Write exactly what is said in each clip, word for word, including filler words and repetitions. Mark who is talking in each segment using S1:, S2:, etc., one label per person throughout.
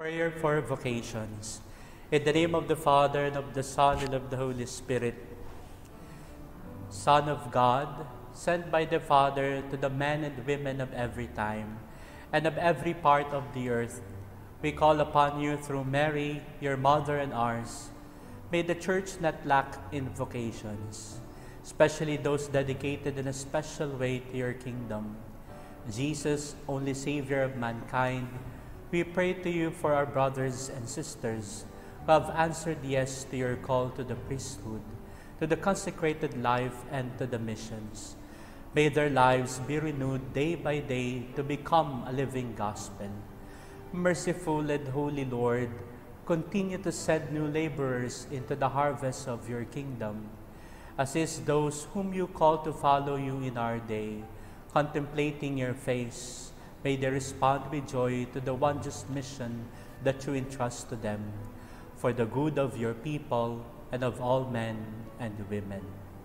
S1: Prayer for vocations. In the name of the Father, and of the Son, and of the Holy Spirit. Son of God, sent by the Father to the men and women of every time, and of every part of the earth, we call upon you through Mary, your mother and ours. May the Church not lack in vocations, especially those dedicated in a special way to your kingdom. Jesus, only Savior of mankind, we pray to you for our brothers and sisters who have answered yes to your call to the priesthood, to the consecrated life, and to the missions. May their lives be renewed day by day to become a living gospel. Merciful and holy Lord, continue to send new laborers into the harvest of your kingdom. Assist those whom you call to follow you in our day, contemplating your face. May they respond with joy to the wondrous mission that you entrust to them, for the good of your people and of all men and women.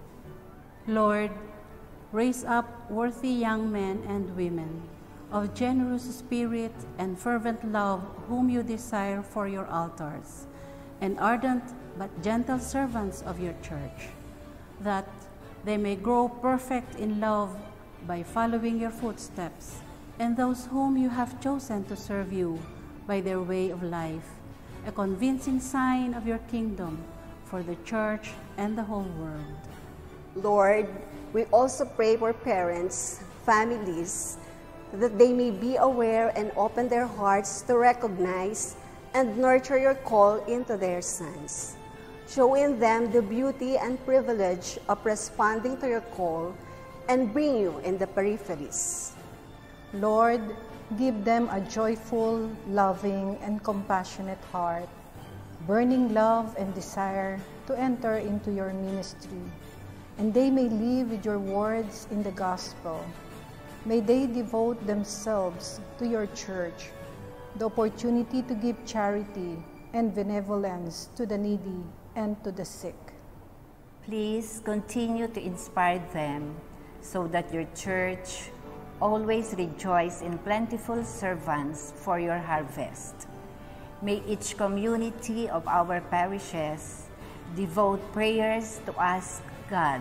S2: Lord, raise up worthy young men and women of generous spirit and fervent love whom you desire for your altars, and ardent but gentle servants of your church, that they may grow perfect in love by following your footsteps, and those whom you have chosen to serve you by their way of life, a convincing sign of your kingdom for the Church and the whole world.
S3: Lord, we also pray for parents, families, that they may be aware and open their hearts to recognize and nurture your call into their sons. Show in them the beauty and privilege of responding to your call and bring you in the peripheries.
S4: Lord, give them a joyful, loving, and compassionate heart, burning love and desire to enter into your ministry, and they may live with your words in the gospel. May they devote themselves to your church, the opportunity to give charity and benevolence to the needy and to the sick.
S5: Please continue to inspire them so that your church always rejoice in plentiful servants for your harvest. May each community of our parishes devote prayers to ask God,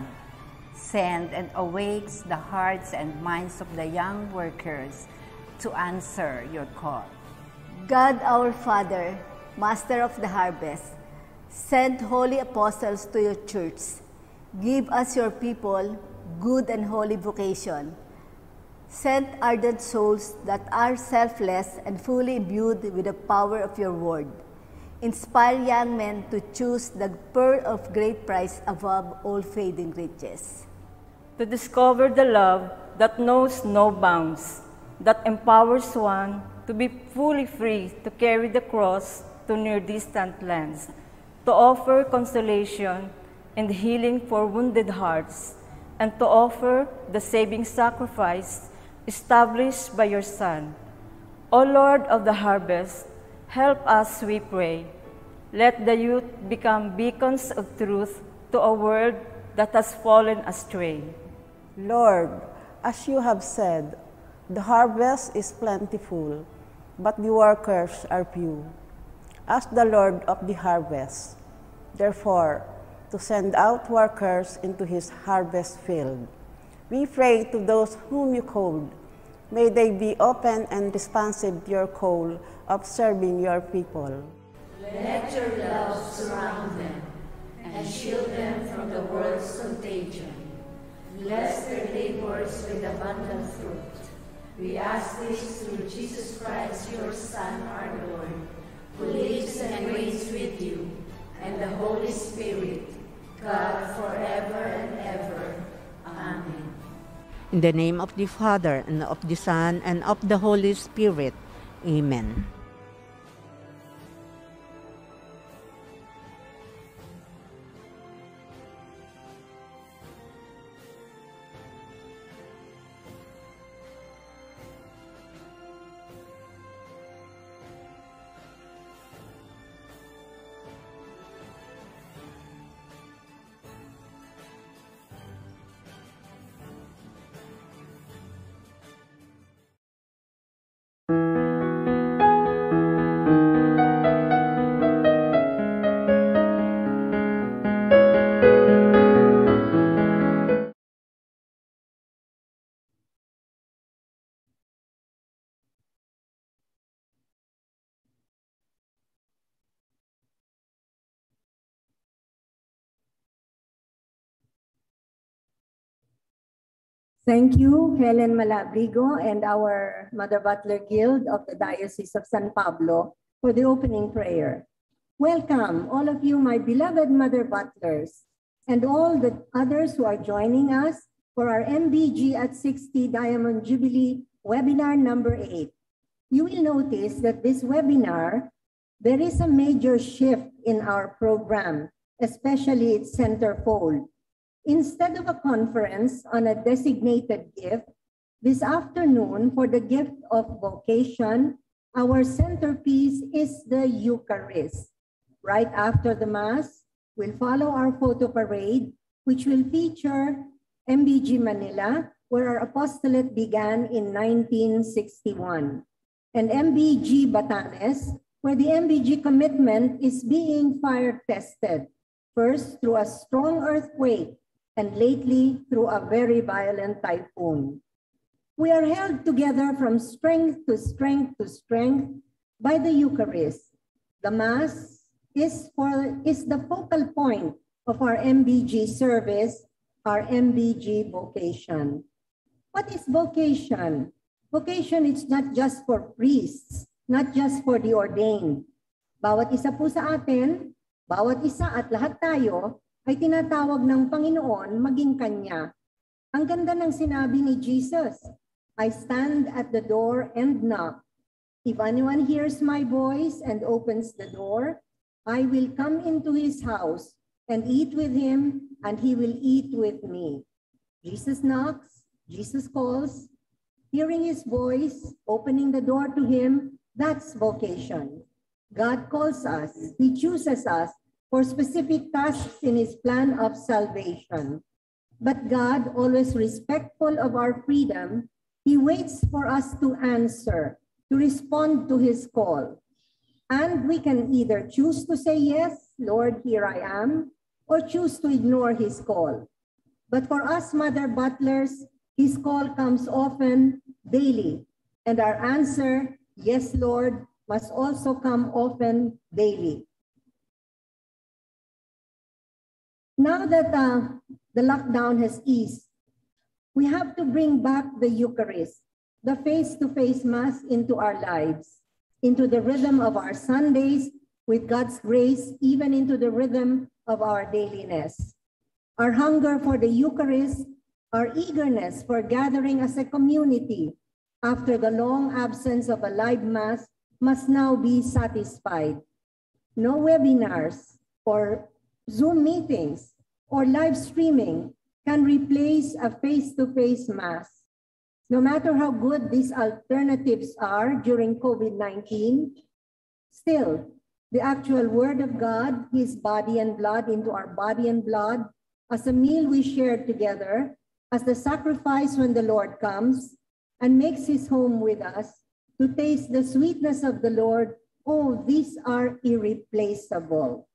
S5: send and awakes the hearts and minds of the young workers to answer your call.
S3: God our Father, Master of the harvest, send holy apostles to your church. Give us your people good and holy vocation. Send ardent souls that are selfless and fully imbued with the power of your word. Inspire young men to choose the pearl of great price above all fading riches.
S6: To discover the love that knows no bounds, that empowers one to be fully free to carry the cross to near distant lands, to offer consolation and healing for wounded hearts, and to offer the saving sacrifice established by your Son. O Lord of the harvest, help us, we pray. Let the youth become beacons of truth to a world that has fallen astray.
S7: Lord, as you have said, the harvest is plentiful, but the workers are few. Ask the Lord of the harvest, therefore, to send out workers into his harvest field. We pray to those whom you called. May they be open and responsive to your call of serving your people.
S8: Let your love surround them and shield them from the world's contagion. Bless their labors with abundant fruit. We ask this through Jesus Christ, your Son, our Lord, who lives and reigns with you, and the Holy Spirit, God, forever and ever. Amen.
S9: In the name of the Father, and of the Son, and of the Holy Spirit. Amen.
S10: Thank you, Helen Malabrigo and our Mother Butler Guild of the Diocese of San Pablo for the opening prayer. Welcome, all of you, my beloved Mother Butlers, and all the others who are joining us for our M B G at sixty Diamond Jubilee webinar number eight. You will notice that this webinar, there is a major shift in our program, especially its centerfold. Instead of a conference on a designated gift, this afternoon for the gift of vocation, our centerpiece is the Eucharist. Right after the Mass, we'll follow our photo parade, which will feature M B G Manila, where our apostolate began in nineteen sixty-one, and M B G Batanes, where the M B G commitment is being fire-tested, first through a strong earthquake, and lately through a very violent typhoon. We are held together from strength to strength to strength by the Eucharist. The Mass is, for, is the focal point of our M B G service, our M B G vocation. What is vocation? Vocation is not just for priests, not just for the ordained. Bawat isa po sa atin, bawat isa at lahat tayo, ay tinatawag ng Panginoon maging Kanya. Ang ganda ng sinabi ni Jesus, I stand at the door and knock. If anyone hears my voice and opens the door, I will come into his house and eat with him, and he will eat with me. Jesus knocks, Jesus calls, hearing his voice, opening the door to him, that's vocation. God calls us, he chooses us, for specific tasks in his plan of salvation. But God, always respectful of our freedom, he waits for us to answer, to respond to his call. And we can either choose to say, yes, Lord, here I am, or choose to ignore his call. But for us Mother Butlers, his call comes often, daily, and our answer, yes, Lord, must also come often, daily. Now that uh, the lockdown has eased, we have to bring back the Eucharist, the face-to-face Mass into our lives, into the rhythm of our Sundays, with God's grace, even into the rhythm of our dailiness. Our hunger for the Eucharist, our eagerness for gathering as a community after the long absence of a live Mass must now be satisfied. No webinars or Zoom meetings or live streaming can replace a face-to-face Mass. No matter how good these alternatives are during COVID nineteen, still, the actual Word of God, his body and blood into our body and blood, as a meal we share together, as the sacrifice when the Lord comes and makes his home with us, to taste the sweetness of the Lord, oh, these are irreplaceable.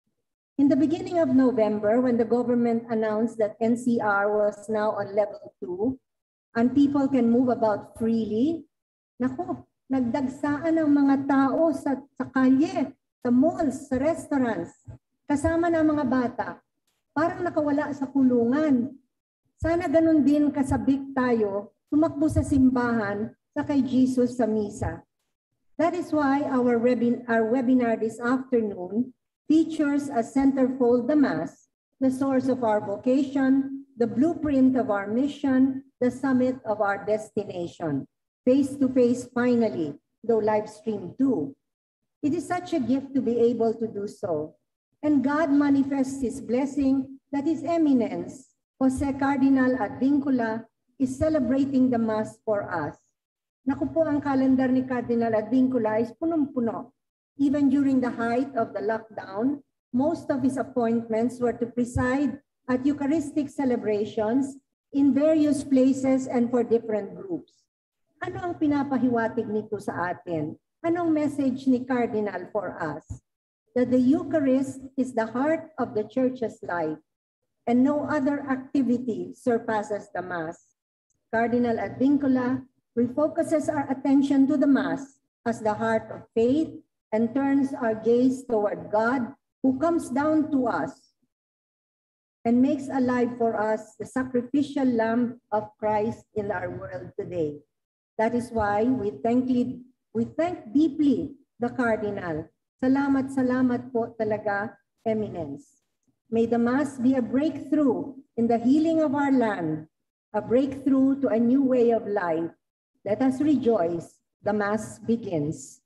S10: In the beginning of November, when the government announced that N C R was now on level two and people can move about freely, naku, nagdagsaan ang mga tao sa, sa kalye, sa malls, sa restaurants, kasama ng mga bata, parang nakawala sa kulungan. Sana ganun din kasabik tayo, tumakbo sa simbahan, sa kay Jesus sa misa. That is why our, webin our webinar this afternoon features a centerfold, the Mass, the source of our vocation, the blueprint of our mission, the summit of our destination. Face-to-face finally, though live stream too. It is such a gift to be able to do so. And God manifests his blessing that his Eminence, Jose Cardinal Advincula, is celebrating the Mass for us. Naku po, ang kalendar ni Cardinal Advincula is punong-puno. Even during the height of the lockdown, most of his appointments were to preside at Eucharistic celebrations in various places and for different groups. Ano ang pinapahiwatig nito sa atin? Anong message ni Cardinal for us? That the Eucharist is the heart of the Church's life, and no other activity surpasses the Mass. Cardinal Advincula refocuses our attention to the Mass as the heart of faith and turns our gaze toward God, who comes down to us and makes alive for us the sacrificial Lamb of Christ in our world today. That is why we thank, we thank deeply the Cardinal. Salamat, salamat po talaga, Eminence. May the Mass be a breakthrough in the healing of our land, a breakthrough to a new way of life. Let us rejoice. The Mass begins.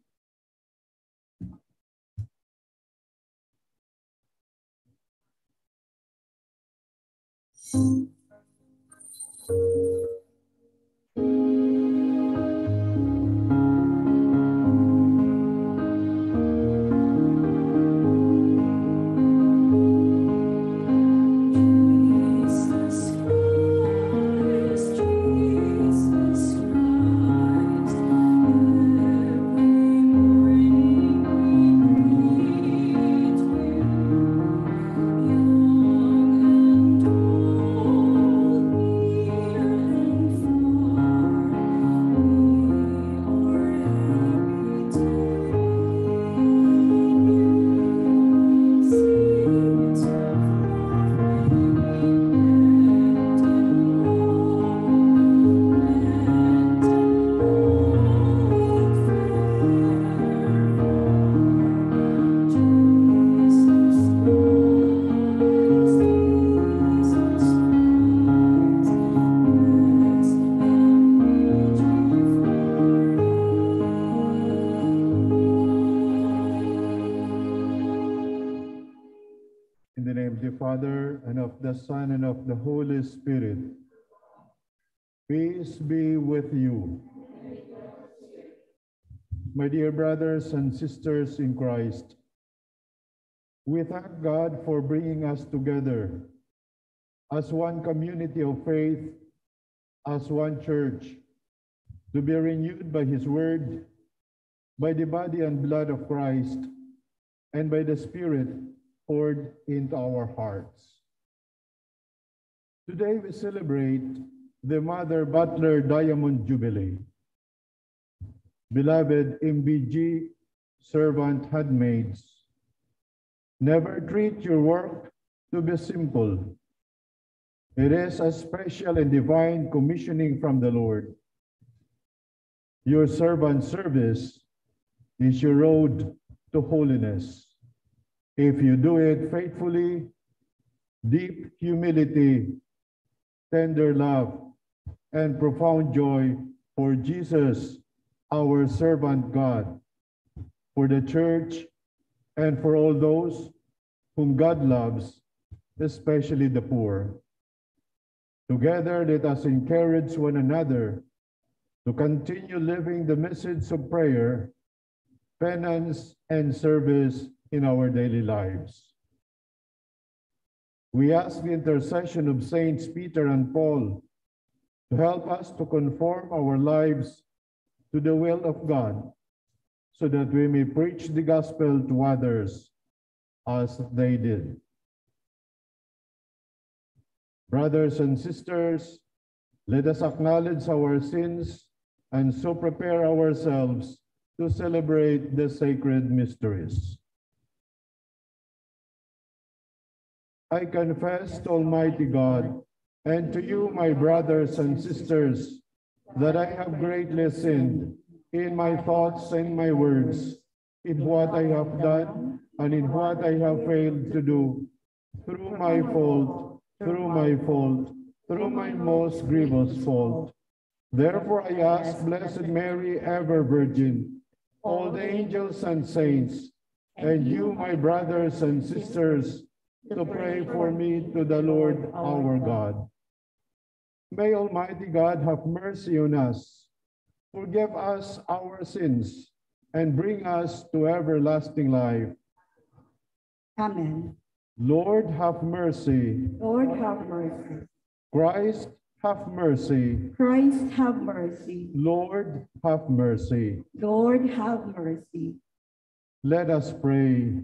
S11: Father, and of the Son, and of the Holy Spirit. Peace be with you. My dear brothers and sisters in Christ, we thank God for bringing us together as one community of faith, as one church, to be renewed by His Word, by the body and blood of Christ, and by the Spirit poured into our hearts. Today we celebrate the Mother Butler Diamond Jubilee. Beloved M B G servant handmaids, never treat your work to be simple. It is a special and divine commissioning from the Lord. Your servant service is your road to holiness. If you do it faithfully, deep humility, tender love, and profound joy for Jesus, our servant God, for the church, and for all those whom God loves, especially the poor. Together, let us encourage one another to continue living the message of prayer, penance, and service in our daily lives. We ask the intercession of Saints Peter and Paul to help us to conform our lives to the will of God, so that we may preach the gospel to others as they did. Brothers and sisters, let us acknowledge our sins and so prepare ourselves to celebrate the sacred mysteries. I confess to Almighty God and to you, my brothers and sisters, that I have greatly sinned in my thoughts and my words, in what I have done and in what I have failed to do, through my fault, through my fault, through my most grievous fault. Therefore I ask Blessed Mary, ever Virgin, all the angels and saints, and you, my brothers and sisters, to pray for me to the Lord our God. May Almighty God have mercy on us, forgive us our sins, and bring us to everlasting life.
S10: Amen.
S11: Lord, have mercy.
S10: Lord, have mercy.
S11: Christ, have mercy.
S10: Christ, have mercy.
S11: Lord, have mercy.
S10: Lord, have mercy.
S11: Let us pray.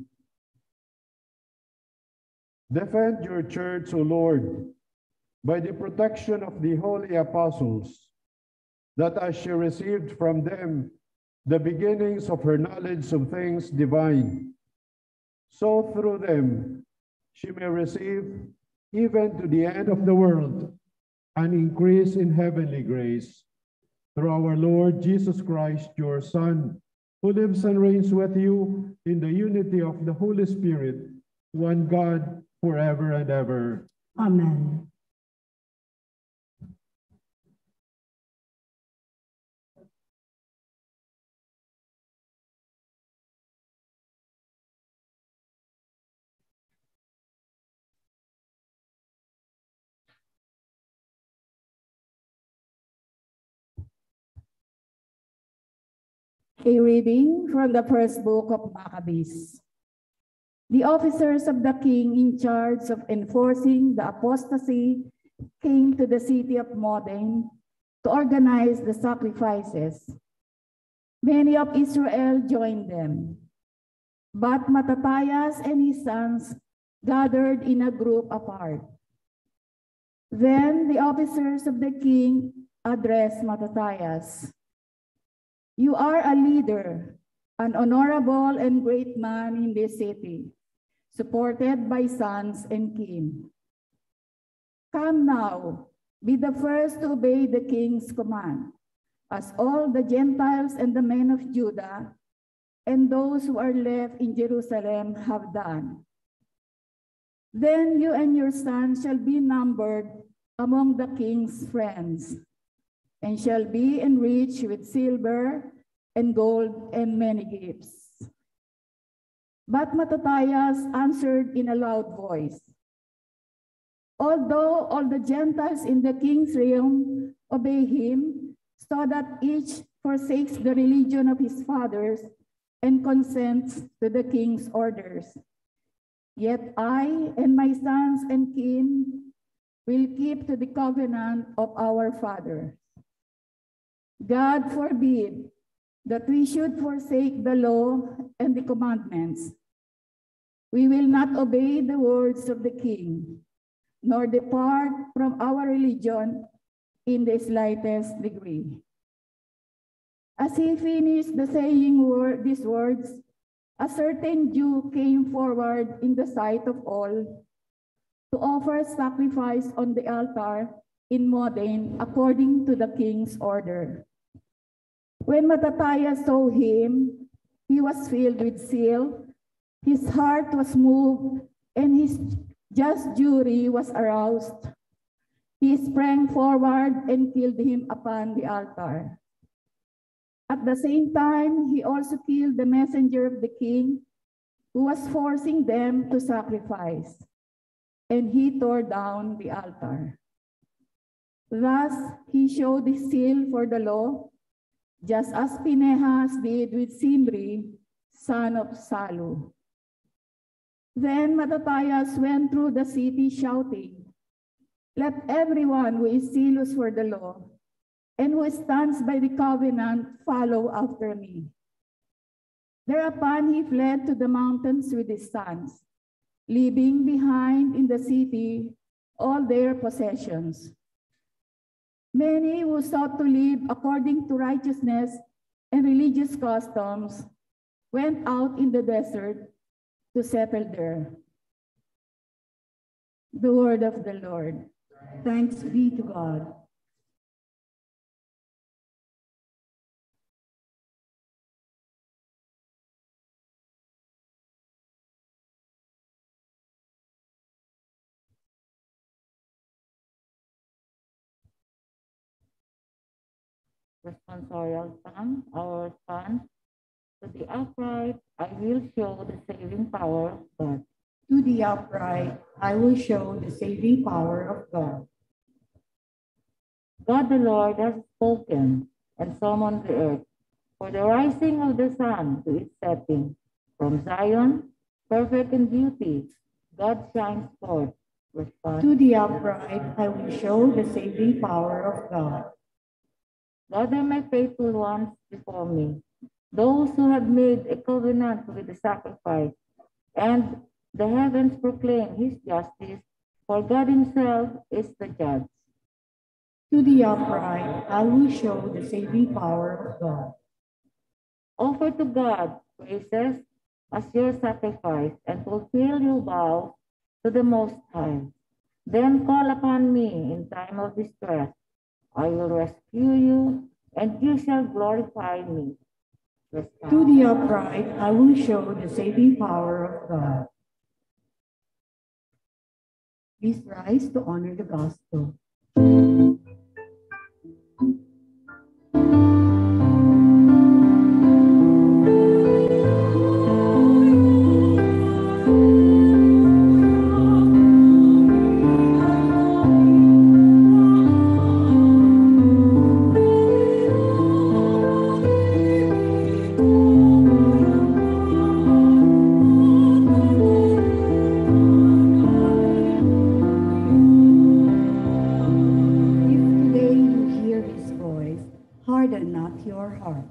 S11: Defend your church, O Lord, by the protection of the holy apostles, that as she received from them the beginnings of her knowledge of things divine, so through them she may receive even to the end of the world, and increase in heavenly grace. Through our Lord Jesus Christ, your Son, who lives and reigns with you in the unity of the Holy Spirit, one God, forever and ever.
S10: Amen. A reading from the first book of Maccabees. The officers of the king in charge of enforcing the apostasy came to the city of Modin to organize the sacrifices. Many of Israel joined them, but Mattathias and his sons gathered in a group apart. Then the officers of the king addressed Mattathias. You are a leader, an honorable and great man in this city, supported by sons and kin. Come now, be the first to obey the king's command, as all the Gentiles and the men of Judah and those who are left in Jerusalem have done. Then you and your sons shall be numbered among the king's friends, and shall be enriched with silver and gold and many gifts. But Mattathias answered in a loud voice, although all the Gentiles in the king's realm obey him, so that each forsakes the religion of his fathers and consents to the king's orders, yet I and my sons and kin will keep to the covenant of our fathers. God forbid that we should forsake the law and the commandments. We will not obey the words of the king, nor depart from our religion in the slightest degree. As he finished the saying word, these words, a certain Jew came forward in the sight of all to offer sacrifice on the altar in Modin according to the king's order. When Mattathias saw him, he was filled with zeal, his heart was moved, and his just jury was aroused. He sprang forward and killed him upon the altar. At the same time, he also killed the messenger of the king, who was forcing them to sacrifice, and he tore down the altar. Thus, he showed his zeal for the law, just as Phinehas did with Simri, son of Salu. Then Mattathias went through the city shouting, let everyone who is zealous for the law and who stands by the covenant follow after me. Thereupon he fled to the mountains with his sons, leaving behind in the city all their possessions. Many who sought to live according to righteousness and religious customs went out in the desert to settle there. The word of the Lord. Thanks be to God.
S12: Responsorial Psalm, our response: to the upright, I will show the saving power of God.
S10: To the upright, I will show the saving power of God.
S12: God the Lord has spoken and summoned the earth for the rising of the sun to its setting. From Zion, perfect in beauty, God shines forth. Response:
S10: To the upright, I will show the saving power of God.
S12: Gather my faithful ones before me, those who have made a covenant with the sacrifice, and the heavens proclaim his justice, for God himself is the judge.
S10: To the upright, I will show the saving power of God.
S12: Offer to God praises as your sacrifice, and fulfill your vows to the Most High. Then call upon me in time of distress. I will rescue you, and you shall glorify me.
S13: To the upright, I will show the saving power of God. Please rise to honor the gospel. Harden not your hearts.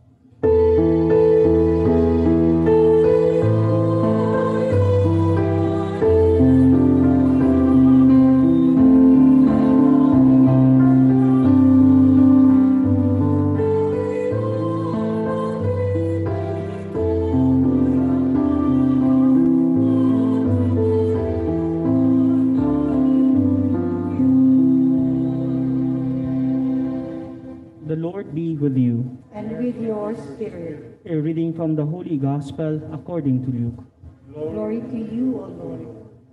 S14: The Lord be with you.
S13: And with your spirit.
S14: A reading from the Holy Gospel according to Luke.
S13: Glory to you, O Lord.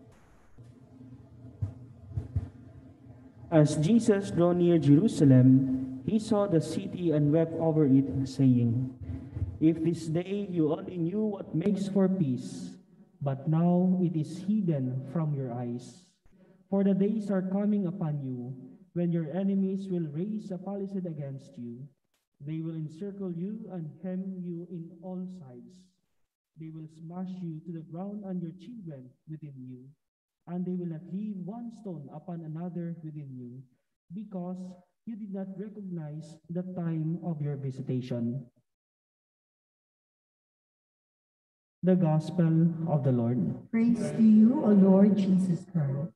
S14: As Jesus drew near Jerusalem, he saw the city and wept over it, saying, "If this day you only knew what makes for peace, but now it is hidden from your eyes. For the days are coming upon you, when your enemies will raise a palisade against you. They will encircle you and hem you in all sides. They will smash you to the ground and your children within you, and they will not leave one stone upon another within you, because you did not recognize the time of your visitation." The Gospel of the Lord.
S13: Praise to you, O Lord Jesus Christ.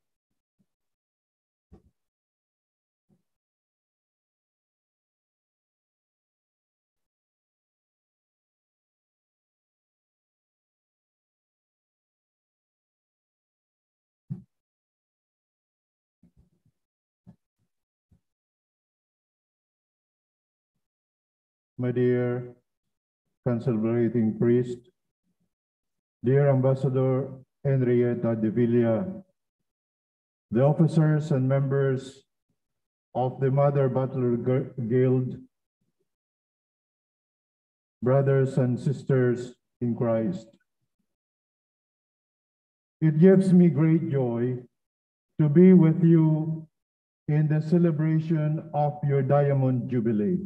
S11: My dear concelebrating priest, dear Ambassador Henrietta de Villa, the officers and members of the Mother Butler Guild, brothers and sisters in Christ. It gives me great joy to be with you in the celebration of your Diamond Jubilee.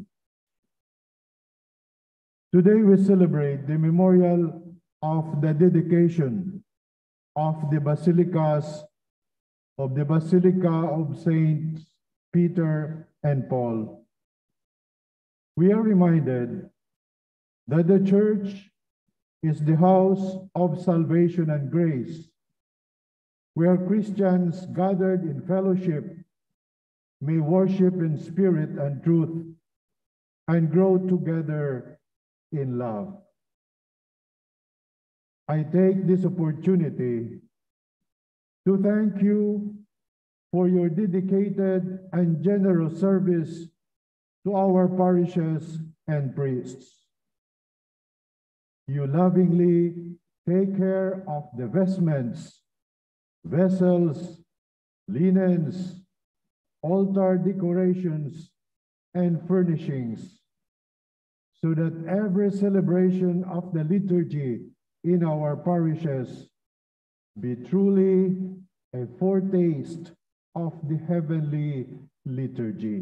S11: Today we celebrate the memorial of the dedication of the basilicas of the Basilica of Saints Peter and Paul. We are reminded that the church is the house of salvation and grace, where Christians gathered in fellowship may worship in spirit and truth and grow together in love. I take this opportunity to thank you for your dedicated and generous service to our parishes and priests. You lovingly take care of the vestments, vessels, linens, altar decorations, and furnishings, so that every celebration of the liturgy in our parishes be truly a foretaste of the heavenly liturgy.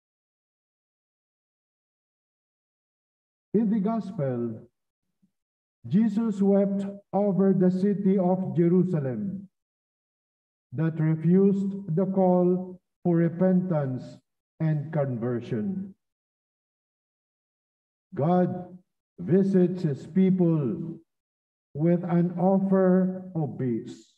S11: In the Gospel, Jesus wept over the city of Jerusalem that refused the call for repentance and conversion. God visits his people with an offer of peace.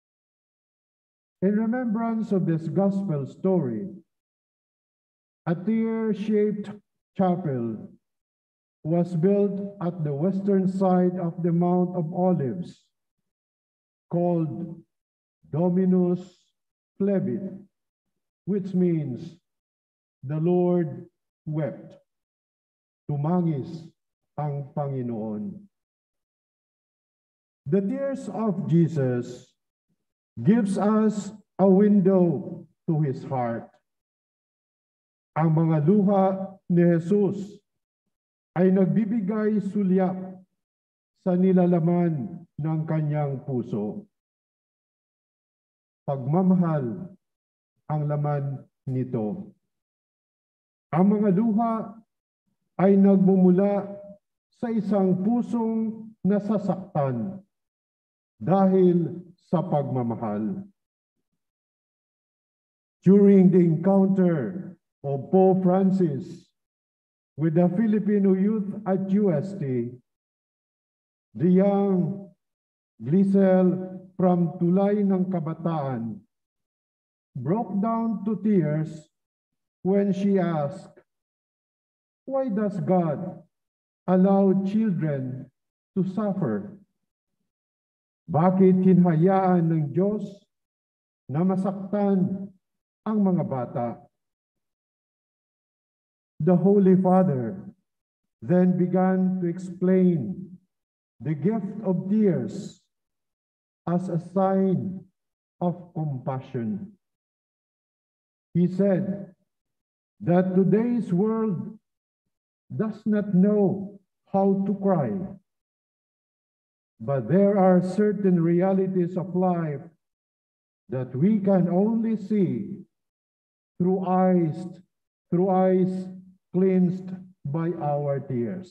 S11: In remembrance of this gospel story, a tear-shaped chapel was built at the western side of the Mount of Olives, called Dominus plebit, which means the Lord wept. Tumangis ang Panginoon. The tears of Jesus gives us a window to his heart. Ang mga luha ni Jesus ay nagbibigay sulyap sa nilalaman ng kanyang puso. Pagmamahal ang laman nito. Ang mga luha ay nagmumula sa isang pusong nasasaktan dahil sa pagmamahal. During the encounter of Pope Francis with the Filipino youth at U S T, the young Glisel from Tulay ng Kabataan broke down to tears when she asked, "Why does God allow children to suffer? Bakit hinhayaan ng Diyos na masaktan ang mga bata?" The Holy Father then began to explain the gift of tears as a sign of compassion. He said that today's world does not know how to cry, but there are certain realities of life that we can only see through eyes, through eyes cleansed by our tears.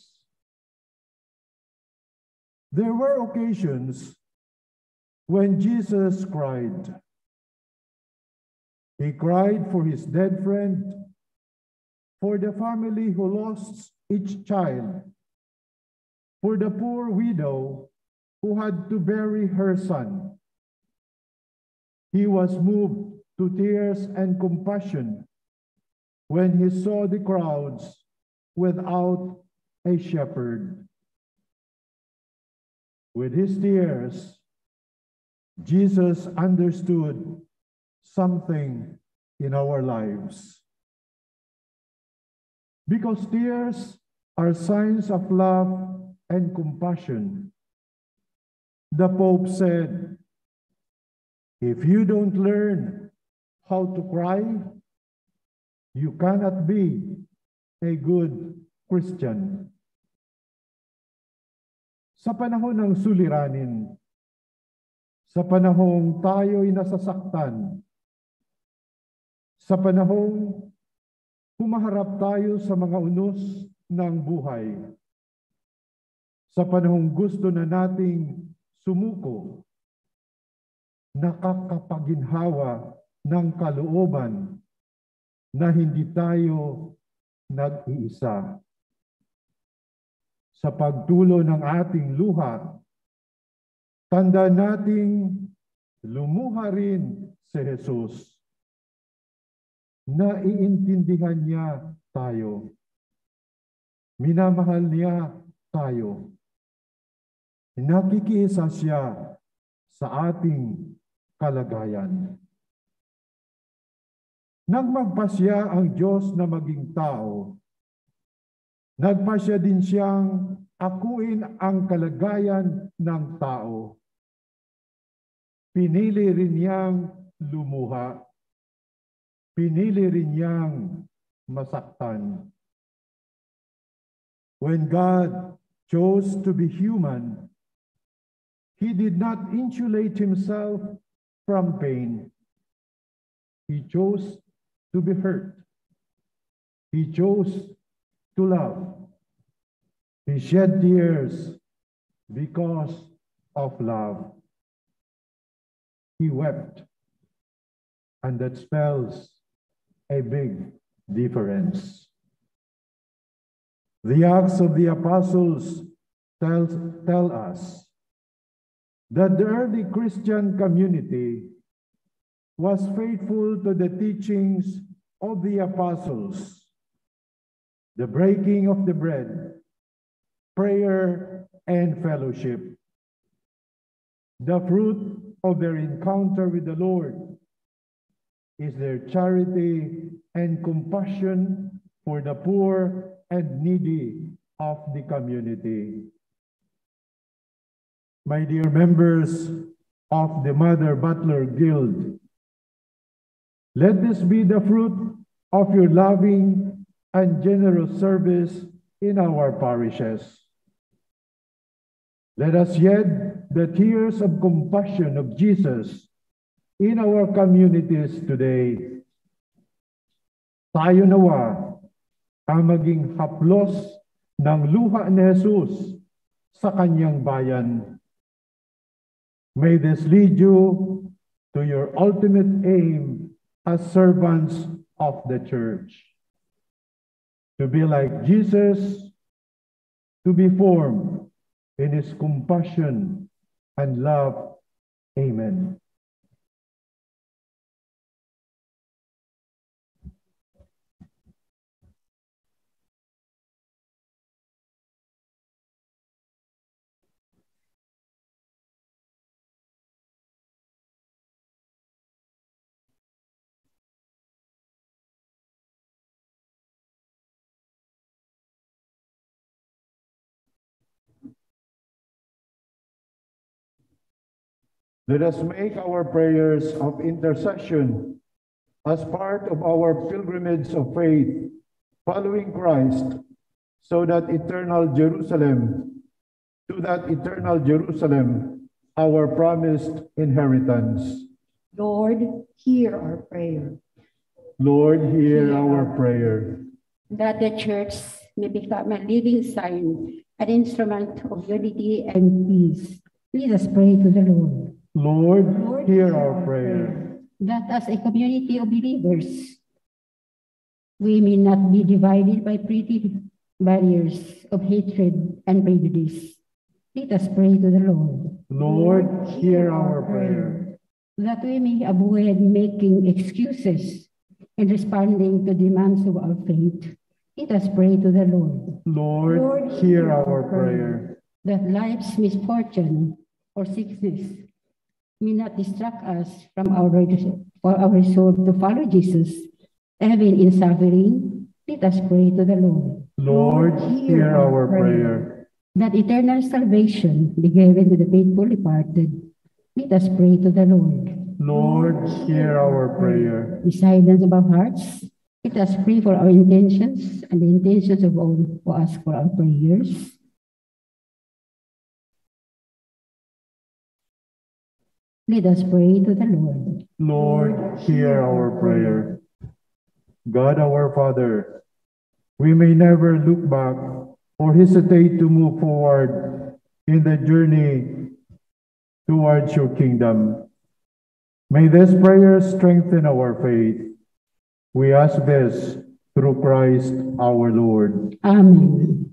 S11: There were occasions when Jesus cried. He cried for his dead friend, for the family who lost each child, for the poor widow who had to bury her son. He was moved to tears and compassion when he saw the crowds without a shepherd. With his tears, Jesus understood something in our lives. Because tears are signs of love and compassion. The Pope said, "If you don't learn how to cry, you cannot be a good Christian." Sa panahon ng suliranin, sa panahong tayo'y nasasaktan, sa panahong humaharap tayo sa mga unos ng buhay, sa panahong gusto na nating sumuko, nakakapaginhawa ng kalooban na hindi tayo nag-iisa. Sa pagtulo ng ating luha, tanda nating lumuha rin si Jesus. Naiintindihan niya tayo. Minamahal niya tayo. Nakikiisa siya sa ating kalagayan. Nang magpasya ang Diyos na maging tao, nagpasya din siyang akuin ang kalagayan ng tao. Pinili rin niyang lumuha. Pinili rin niyang masaktan. When God chose to be human, He did not insulate Himself from pain. He chose to be hurt. He chose to love. He shed tears because of love. He wept. And that spells a big difference. The Acts of the Apostles tell, tell us that the early Christian community was faithful to the teachings of the apostles, the breaking of the bread, prayer, and fellowship. The fruit of their encounter with the Lord is their charity and compassion for the poor and needy of the community. My dear members of the Mother Butler Guild, let this be the fruit of your loving and generous service in our parishes. Let us shed the tears of compassion of Jesus in our communities today. Tayo nawa ang maging haplos ng luha ni Jesus sa kanyang bayan. May this lead you to your ultimate aim as servants of the church. To be like Jesus, to be formed in his compassion and love. Amen. Let us make our prayers of intercession as part of our pilgrimage of faith, following Christ, so that eternal Jerusalem, to that eternal Jerusalem, our promised inheritance.
S13: Lord, hear our prayer.
S11: Lord, hear our prayer.
S13: That the church may become a living sign, an instrument of unity and peace. Let us pray to the Lord.
S11: Lord, hear our prayer.
S13: That as a community of believers, we may not be divided by petty barriers of hatred and prejudice. Let us pray to the Lord.
S11: Lord, hear our prayer.
S13: That we may avoid making excuses and responding to demands of our faith. Let us pray to the Lord.
S11: Lord, Lord hear our prayer.
S13: That life's misfortune or sickness may not distract us from our, for our resolve to follow Jesus, even in suffering. Let us pray to the Lord.
S11: Lord, hear our prayer.
S13: That eternal salvation be given to the faithful departed. Let us pray to the Lord.
S11: Lord, hear our prayer.
S13: The silence of our hearts, let us pray for our intentions and the intentions of all who ask for our prayers. Let us pray to the Lord.
S11: Lord, hear our prayer. God our Father, we may never look back or hesitate to move forward in the journey towards your kingdom. May this prayer strengthen our faith. We ask this through Christ our Lord.
S13: Amen.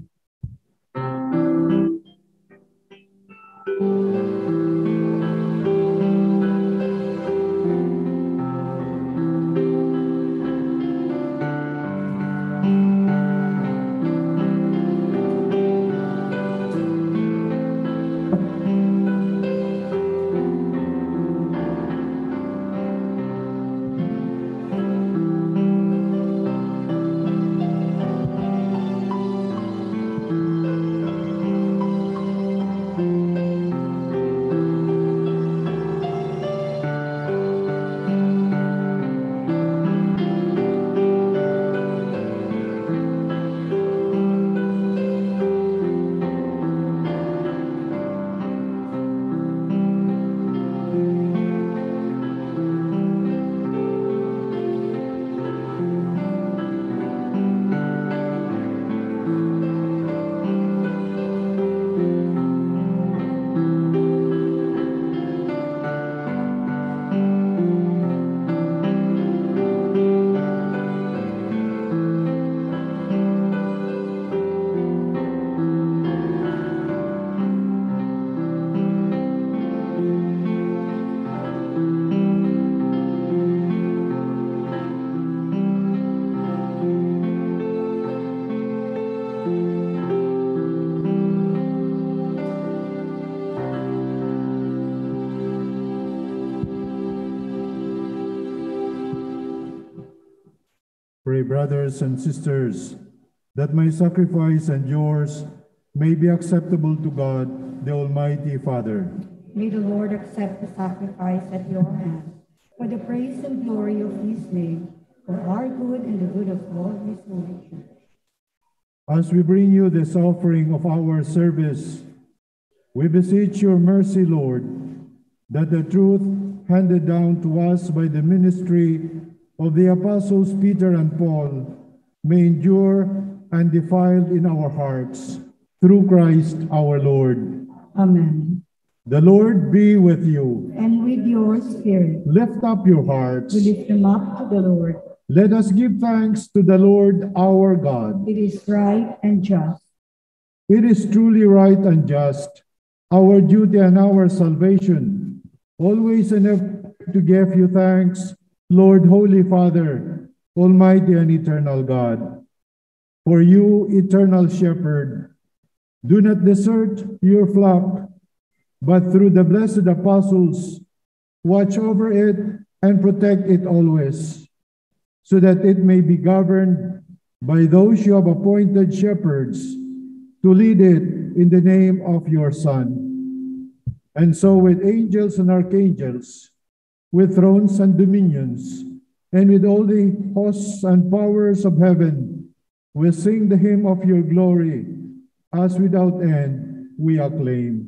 S11: Pray, brothers and sisters, that my sacrifice and yours may be acceptable to God, the Almighty Father.
S13: May the Lord accept the sacrifice at your hands, for the praise and glory of his name, for our good and the good of all his holy church.
S11: As we bring you this offering of our service, we beseech your mercy, Lord, that the truth handed down to us by the ministry of the apostles Peter and Paul may endure undefiled in our hearts, through Christ our Lord.
S13: Amen.
S11: The Lord be with you.
S13: And with your spirit.
S11: Lift up your hearts.
S13: We lift them up to the Lord.
S11: Let us give thanks to the Lord our God.
S13: It is right and just.
S11: It is truly right and just, our duty and our salvation, always and ever to give you thanks, Lord, Holy Father, Almighty and eternal God. For you, eternal shepherd, do not desert your flock, but through the blessed apostles, watch over it and protect it always, so that it may be governed by those you have appointed shepherds to lead it in the name of your Son. And so with angels and archangels, with thrones and dominions, and with all the hosts and powers of heaven, we sing the hymn of your glory, as without end we acclaim.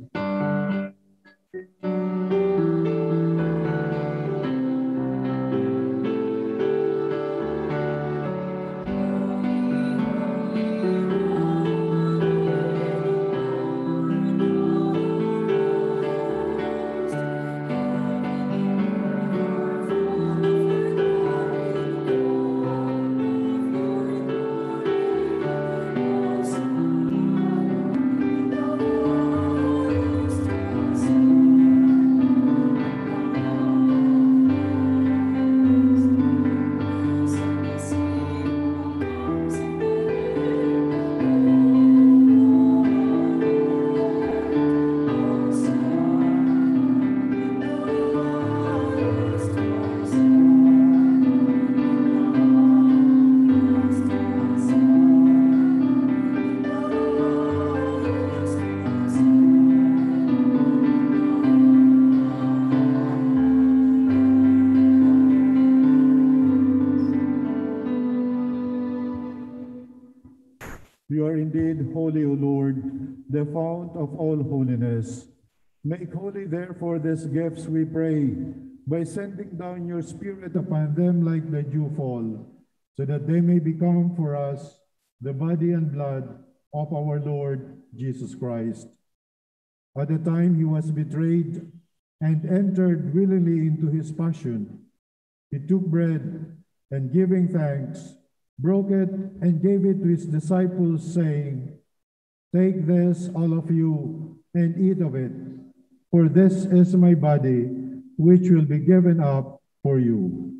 S11: You are indeed holy, O Lord, the fount of all holiness. Make holy, therefore, these gifts, we pray, by sending down your Spirit upon them like the dewfall, so that they may become for us the body and blood of our Lord Jesus Christ. At the time he was betrayed and entered willingly into his passion, he took bread and, giving thanks, broke it and gave it to his disciples, saying, "Take this, all of you, and eat of it, for this is my body, which will be given up for you."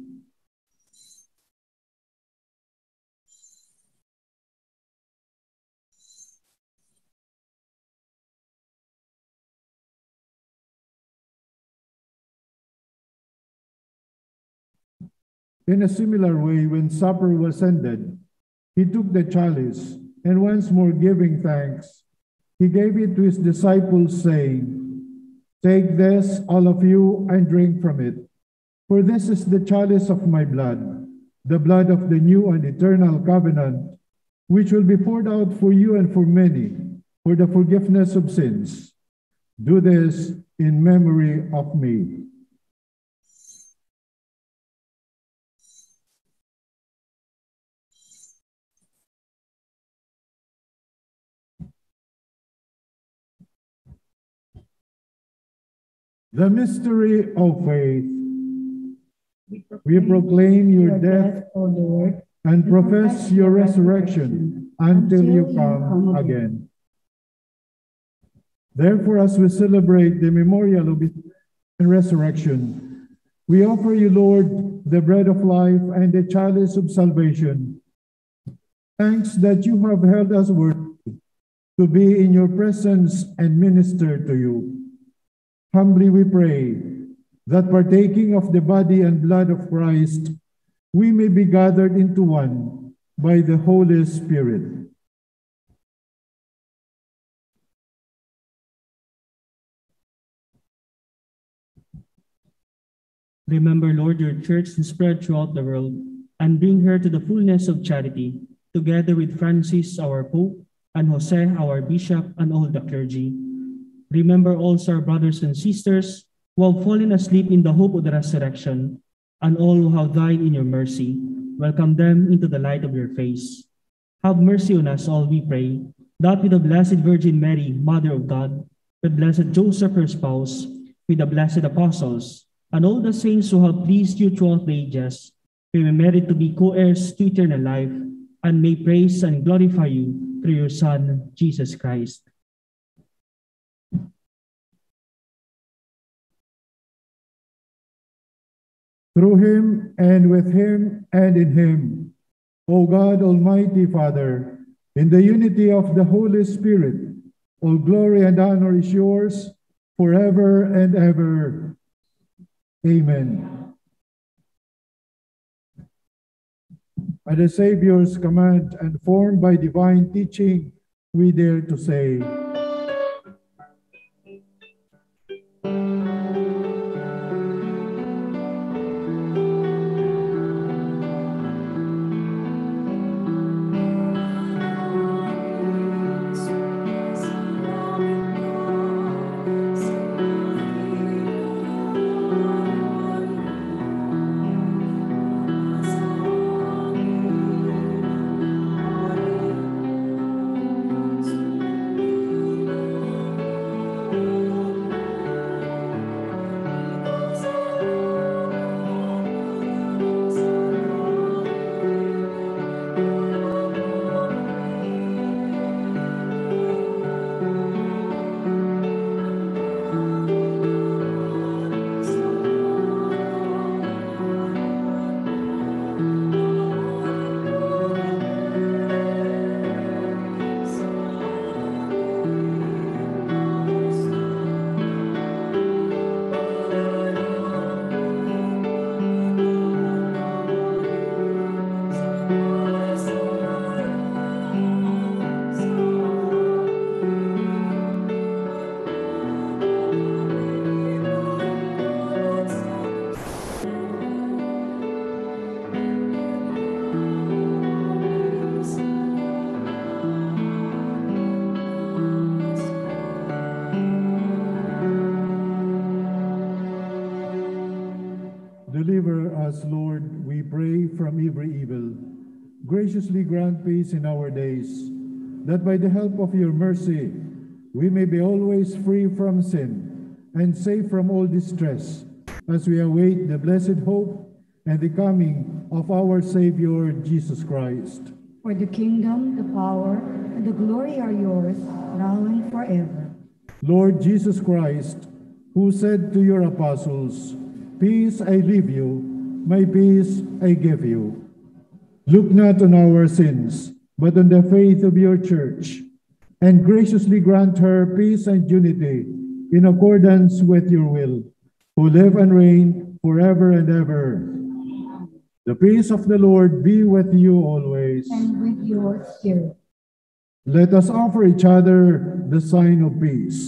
S11: In a similar way, when supper was ended, he took the chalice, and once more giving thanks, he gave it to his disciples, saying, "Take this, all of you, and drink from it, for this is the chalice of my blood, the blood of the new and eternal covenant, which will be poured out for you and for many, for the forgiveness of sins. Do this in memory of me." The mystery of faith. We proclaim your death,
S13: O Lord,
S11: and profess your resurrection until you come again. Therefore, as we celebrate the memorial of his resurrection, we offer you, Lord, the bread of life and the chalice of salvation. Thanks that you have held us worthy to be in your presence and minister to you. Humbly we pray that, partaking of the body and blood of Christ, we may be gathered into one by the Holy Spirit.
S14: Remember, Lord, your church is spread throughout the world, and bring her to the fullness of charity, together with Francis, our Pope, and Jose, our Bishop, and all the clergy. Remember also our brothers and sisters who have fallen asleep in the hope of the resurrection, and all who have died in your mercy. Welcome them into the light of your face. Have mercy on us all, we pray, that with the Blessed Virgin Mary, Mother of God, with Blessed Joseph, her spouse, with the blessed apostles, and all the saints who have pleased you throughout the ages, we may merit to be co-heirs to eternal life, and may praise and glorify you through your Son, Jesus Christ.
S11: Through him, and with him, and in him, O God, Almighty Father, in the unity of the Holy Spirit, all glory and honor is yours forever and ever. Amen. By the Savior's command and formed by divine teaching, we dare to say, deliver us, Lord, we pray, from every evil. Graciously grant peace in our days, that by the help of your mercy, we may be always free from sin and safe from all distress, as we await the blessed hope and the coming of our Savior, Jesus Christ.
S13: For the kingdom, the power, and the glory are yours, now and forever.
S11: Lord Jesus Christ, who said to your apostles, "Peace I leave you, my peace I give you," look not on our sins, but on the faith of your church, and graciously grant her peace and unity in accordance with your will, who live and reign forever and ever. The peace of the Lord be with you always.
S13: And with your spirit.
S11: Let us offer each other the sign of peace.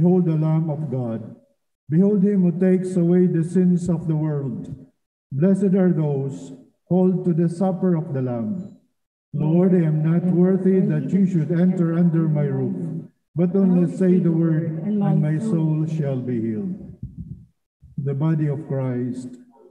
S11: Behold the Lamb of God. Behold him who takes away the sins of the world. Blessed are those called to the supper of the Lamb. Lord, I am not worthy that you should enter under my roof, but only say the word, and my soul shall be healed. The body of Christ.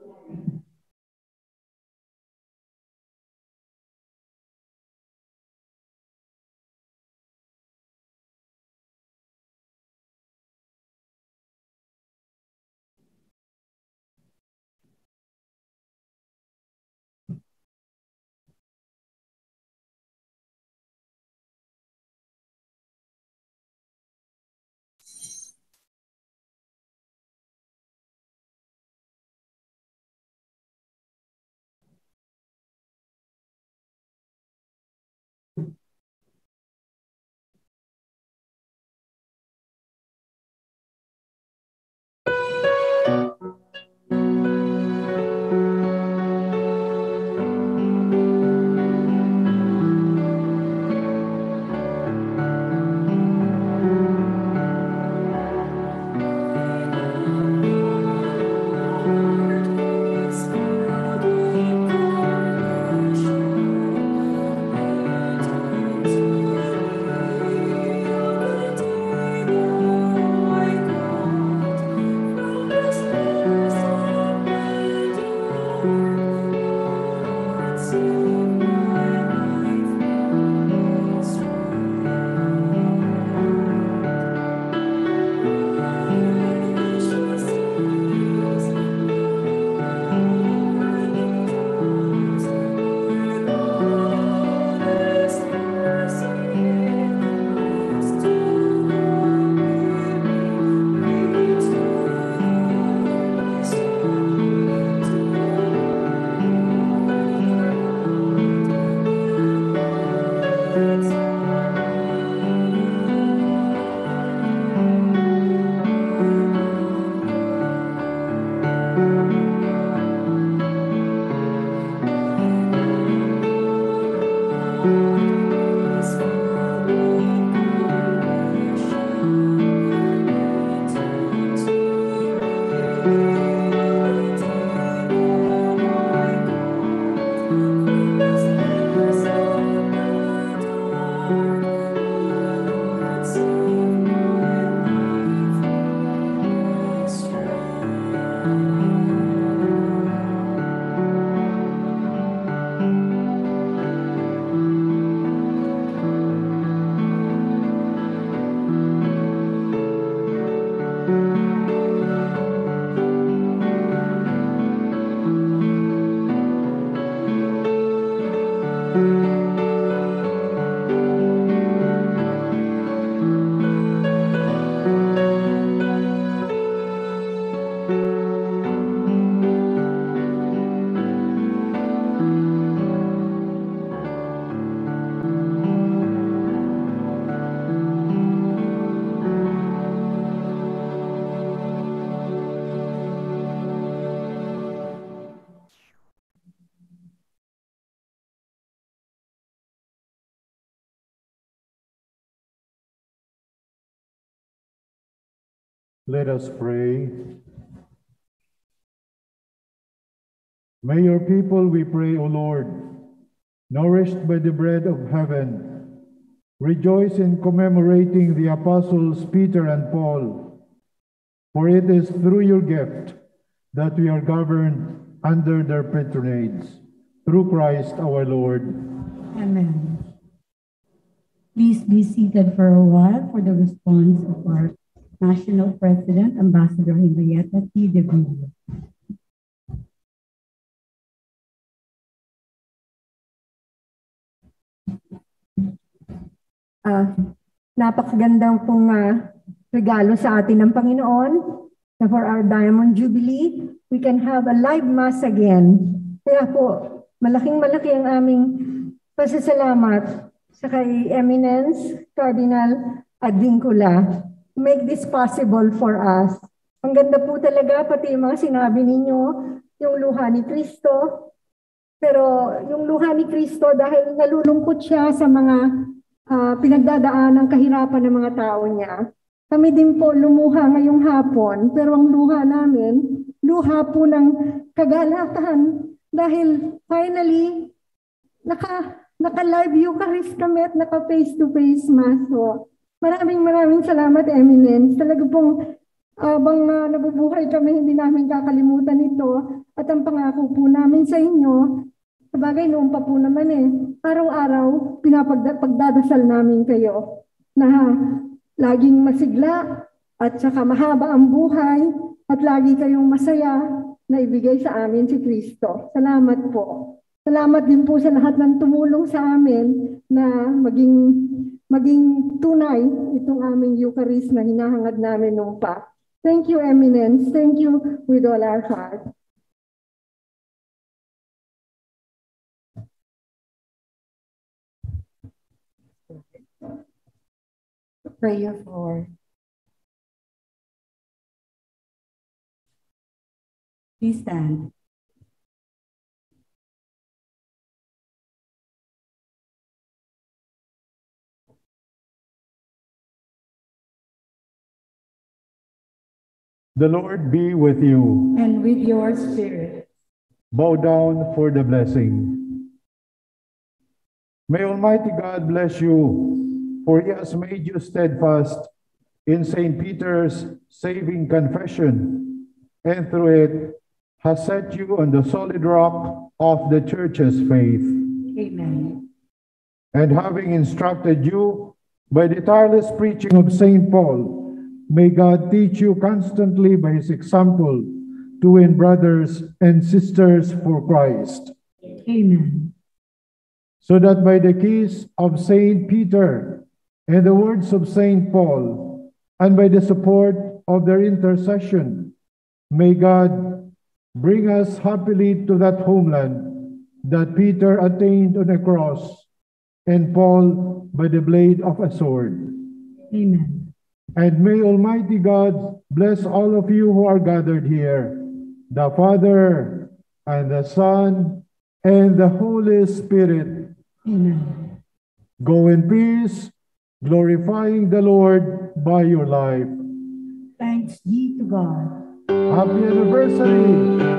S11: Let us pray. May your people, we pray, O Lord, nourished by the bread of heaven, rejoice in commemorating the apostles Peter and Paul, for it is through your gift that we are governed under their patronage, through Christ our Lord.
S13: Amen. Please be seated for a while for the response of our National President, Ambassador Henrietta T. de Villa.
S15: Uh, napakagandang pong uh, regalo sa atin ng Panginoon na for our Diamond Jubilee, we can have a live mass again. Kaya po, malaking-malaki ang aming pasasalamat sa kay Eminence, Cardinal Advincula, to make this possible for us. Ang ganda po talaga, pati yung mga sinabi ninyo, yung luha ni Kristo. Pero yung luha ni Kristo, dahil nalulungkot siya sa mga Uh, pinagdadaan ng kahirapan ng mga tao niya, Kami din po lumuha ngayong hapon, pero ang luha namin, luha po ng kagalakan dahil finally, naka, naka-live Eucharist kami at naka-face-to-face Mass po. Maraming maraming salamat, Eminence. Talaga pong habang uh, nabubuhay kami, hindi namin kakalimutan ito. At ang pangako po namin sa inyo, sabagay noon pa po naman eh, araw-araw pinapagdadasal namin kayo na laging masigla at saka mahaba ang buhay at lagi kayong masaya na ibigay sa amin si Kristo. Salamat po. Salamat din po sa lahat ng tumulong sa amin na maging maging tunay itong aming Eucharist na hinahangad namin noon pa. Thank you, Eminence. Thank you with all our heart.
S13: Prayer for please stand.
S11: The Lord be with you.
S13: And with your spirit.
S11: Bow down for the blessing. May Almighty God bless you, for He has made you steadfast in Saint Peter's saving confession, and through it has set you on the solid rock of the Church's faith.
S13: Amen.
S11: And having instructed you by the tireless preaching of Saint Paul, may God teach you constantly by His example to win brothers and sisters for Christ.
S13: Amen.
S11: So that by the keys of Saint Peter and the words of Saint Paul, and by the support of their intercession, may God bring us happily to that homeland that Peter attained on a cross and Paul by the blade of a sword.
S13: Amen.
S11: And may Almighty God bless all of you who are gathered here, the Father and the Son and the Holy Spirit.
S13: Amen.
S11: Go in peace, glorifying the Lord by your life.
S13: Thanks be to God.
S11: Happy anniversary!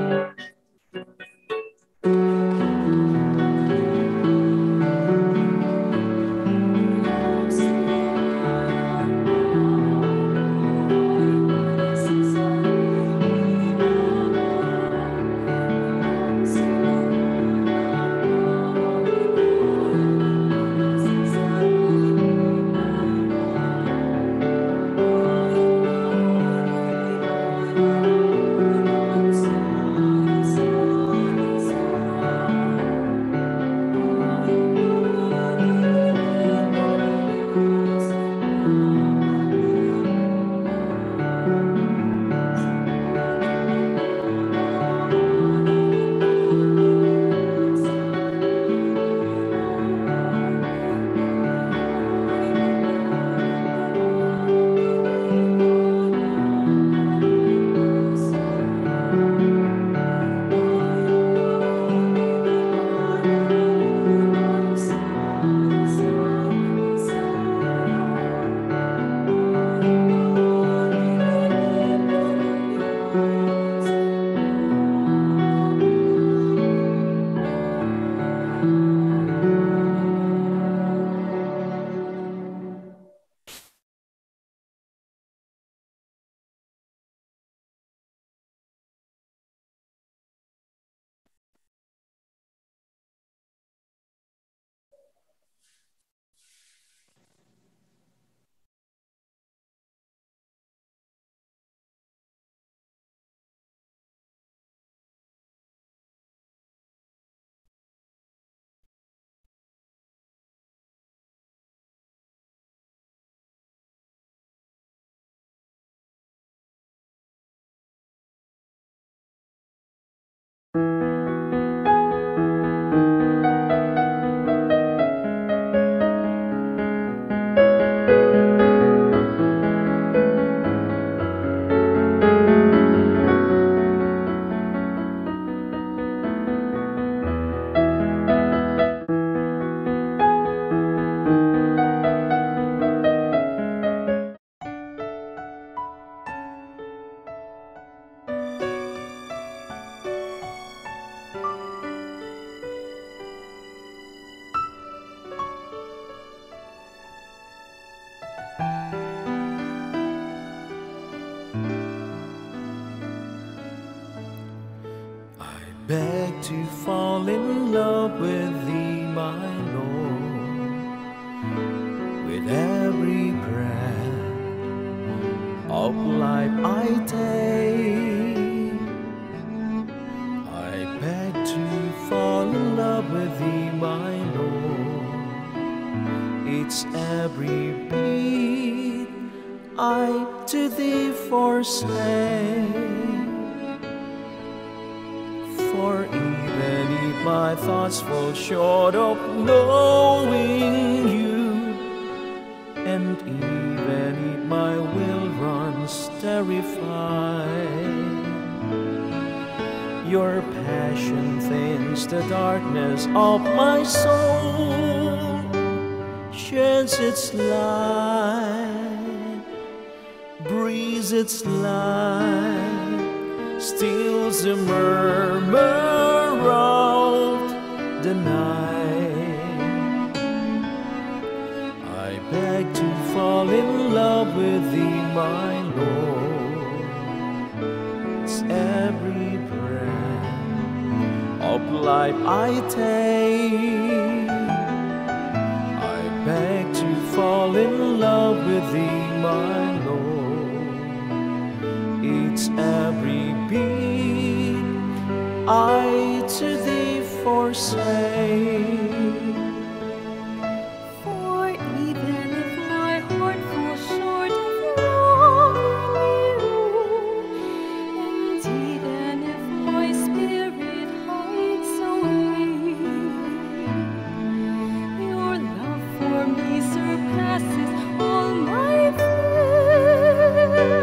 S16: beg to fall in love with thee, my Lord, with every breath of life I take. I beg to fall in love with thee, my Lord. It's every beat I to thee forsake. For even if my thoughts fall short of knowing you, and even if my will runs terrified, your passion thins the darkness of my soul, sheds its light, breathes its light, steals the murmur of the night. I beg to fall in love with thee, my Lord. It's every breath of life I take. I beg to fall in love with thee, my Lord. It's every beat I to thee forsake.
S17: For even if my heart falls short of loving you, and even if my spirit hides away, your love for me surpasses all my fear.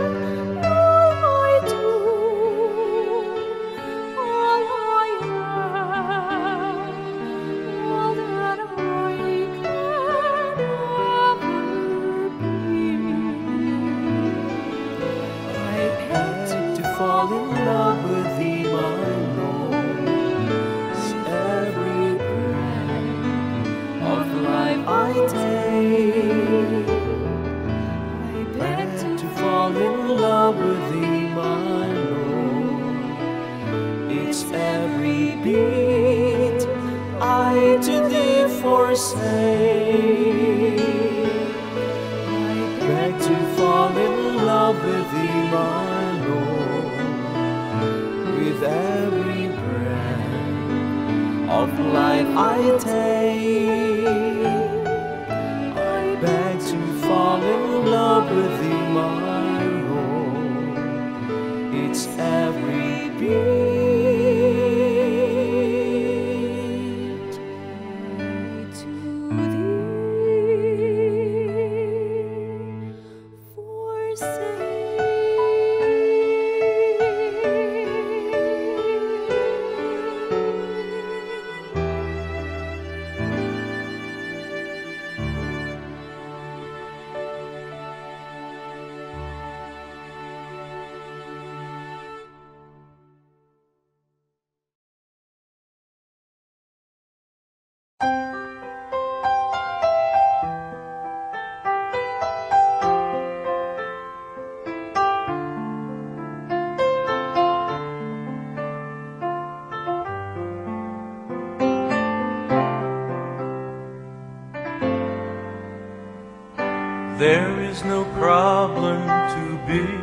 S18: There is no problem too big,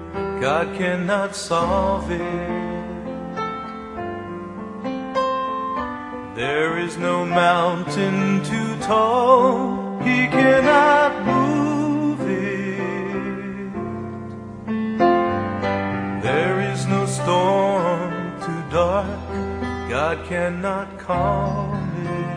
S18: God cannot solve it. There is no mountain too tall, He cannot move it. There is no storm too dark, God cannot calm it.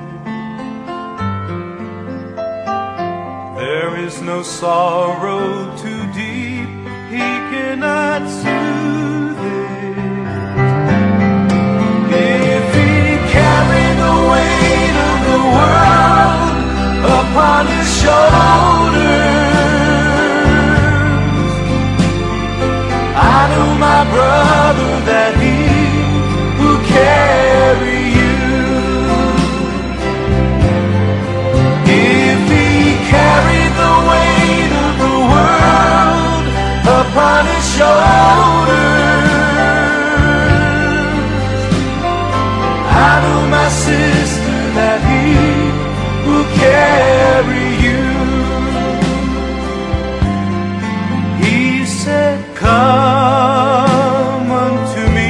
S18: There is no sorrow too deep, He cannot soothe it. If He carried the weight of the world upon His shoulders, I know, my brother, that He will carry you. If He carried the weight of the world upon His shoulders, that He will carry you. He said, come unto me,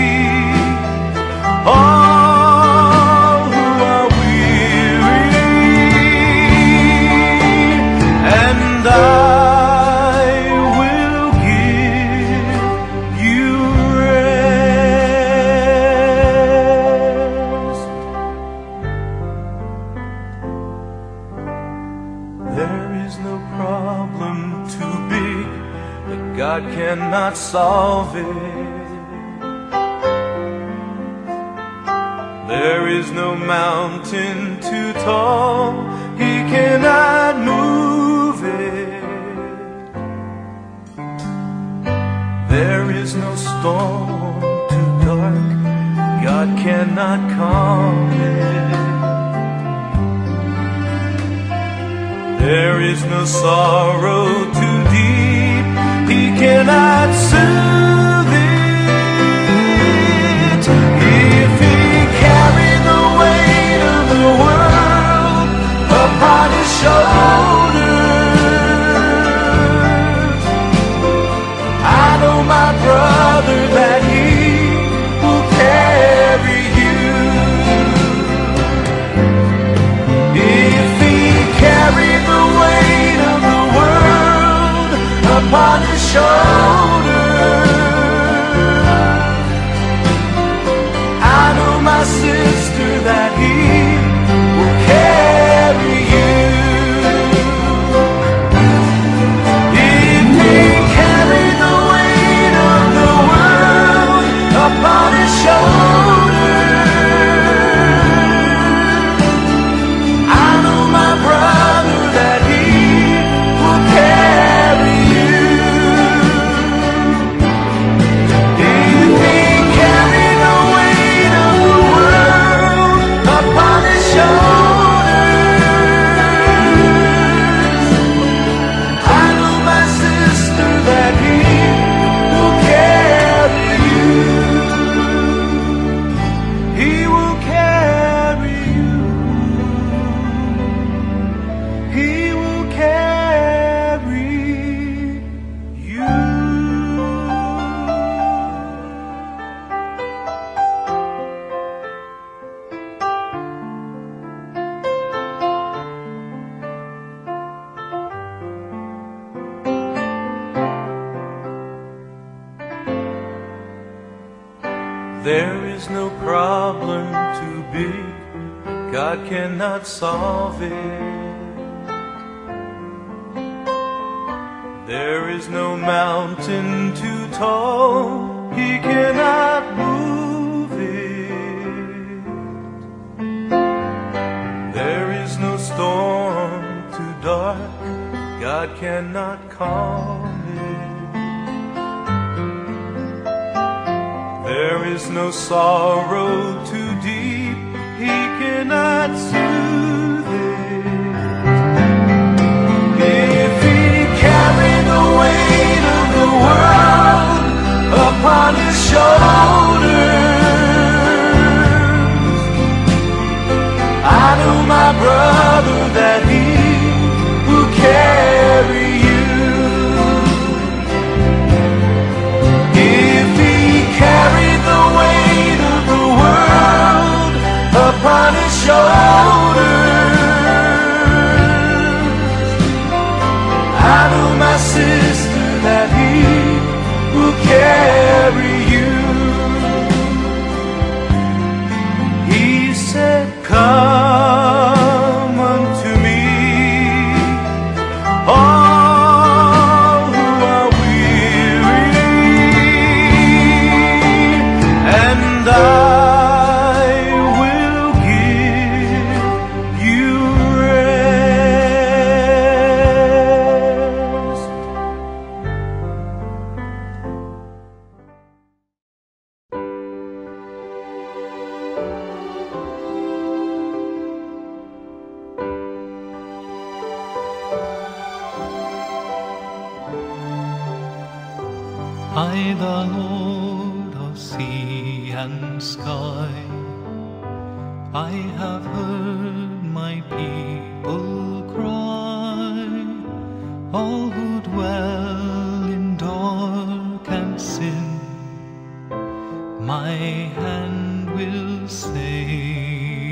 S18: all who are weary, and I will give you rest. There is no problem too big that God cannot solve it. There is no mountain too tall, He cannot move it. There is no storm too dark, God cannot calm it. There is no sorrow too deep, He cannot soothe it. If He carried the weight of the world upon His shoulders, I know, my brother, that He will carry you. If He carried the weight of the world upon His shoulders, I know, my sister, that He will carry you. If He carried the weight of the world upon His shoulders, I know, my brother, that He will carry you. If He carried the weight of the world upon His shoulders, I know, my sister, that He will carry you. He will carry you. He will carry you. There is no problem too big that God cannot solve it. There is no mountain too tall, He cannot move it. There is no storm too dark, God cannot calm it. There is no sorrow too deep, He cannot soothe it. If He carried the weight of the world upon His shoulders, I know, my brother, that He will carry you. If He carried the weight of the world upon His shoulders, I know, my sister, that He will carry you. He said, come unto me, all who are weary, and I will give you rest.
S19: I, the Lord of sea and sky,
S16: I have heard my people cry, all who dwell in dark and sin, my hand will save.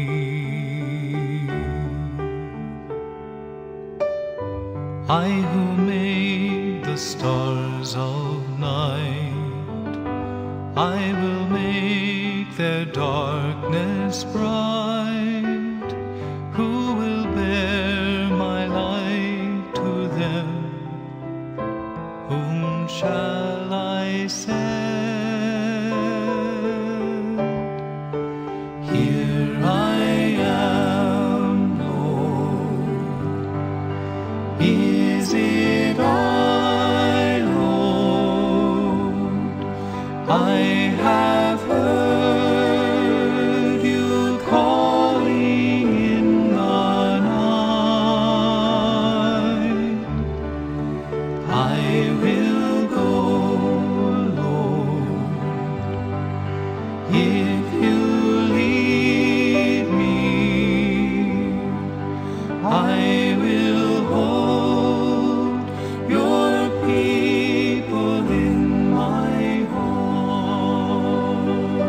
S16: I who made the stars of night, I will make their darkness bright. Who will bear my light to them? Whom shall I send? Here I am, Lord. Is it I, Lord? I have heard you calling in the night. I will go, Lord, if you lead me. I will hold your people in my heart.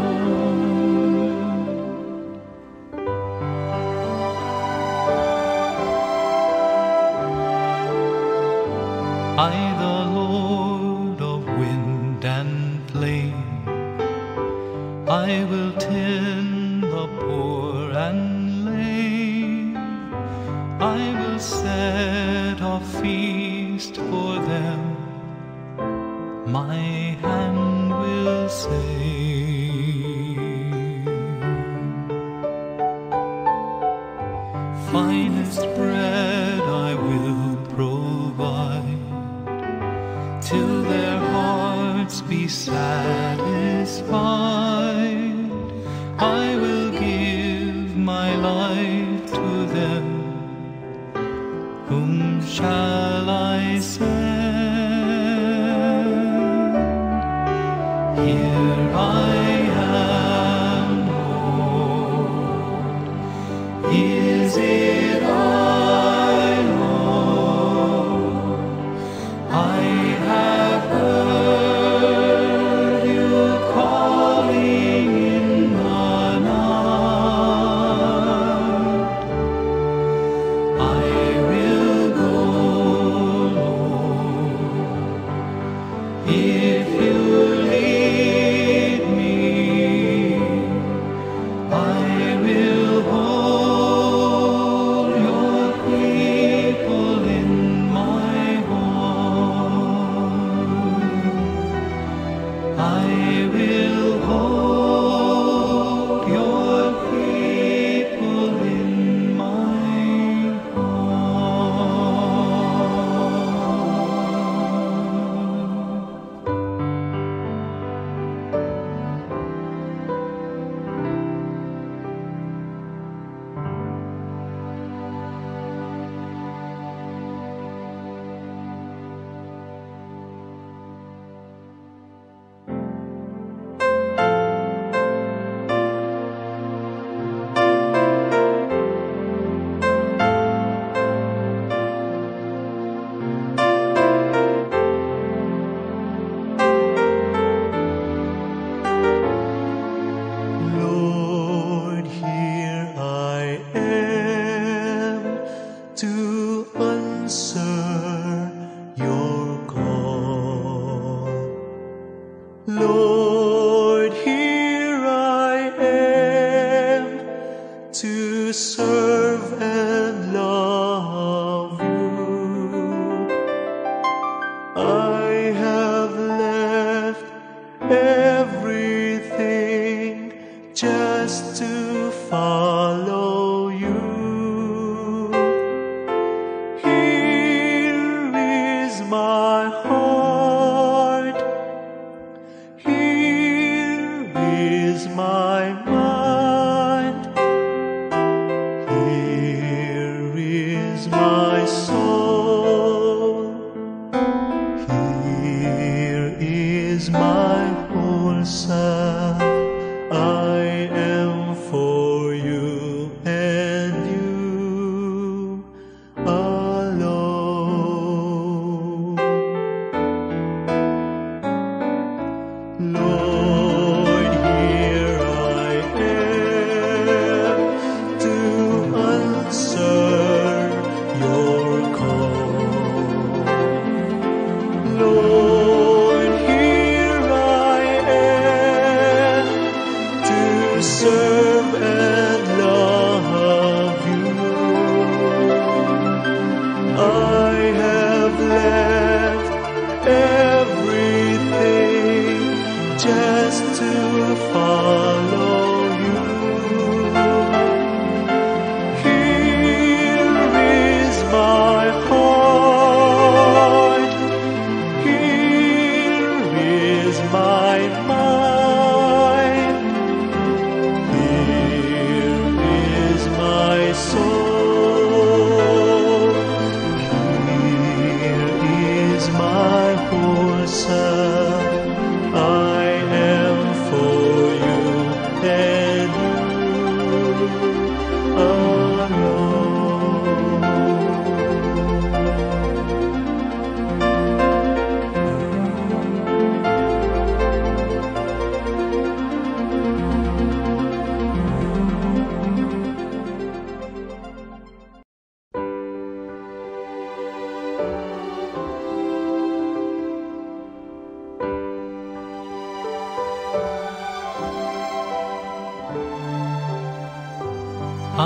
S16: I, the Lord of wind and flame, I will tend the poor and lame. I will set a feast for them, my hand will save. Finest bread I will provide, till their hearts be satisfied. I will give my life to them. Whom shall I send? Here I am, Lord. Is it I, Lord? I have heard you calling in the night. I will go, Lord, if you lead me. I will hold your people in my heart. I will hold your people in my Lord, here I am to answer your call. Lord, here I am to serve and love you. I have left everything just to follow you. Here is my heart. Here is my mind. Here is my soul. Here is my whole self. I am for you.